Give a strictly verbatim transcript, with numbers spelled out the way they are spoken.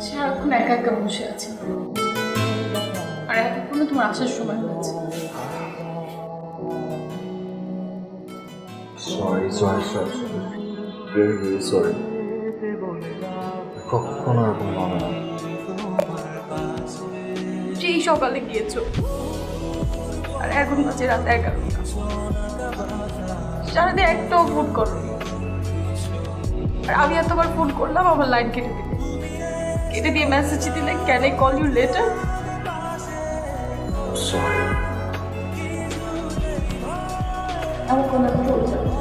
সারাক্ষণ একা একা বসে আছে আর এতক্ষণে তোমার আসার সময় হয়েছে। Sorry sorry sorry very very sorry. কখনো এরকম হবে না। সেই সকালে গিয়েছো আর এখন বাজে রাত এগারোটা, সারাদিন একটাও ফোন করো আর আমি এতবার ফোন করলাম আমার লাইন কেটে দিলে, কেটে দিয়ে মেসেজ দিলে can I call you later. Sorry. আমার কোনো কথা বলছে না।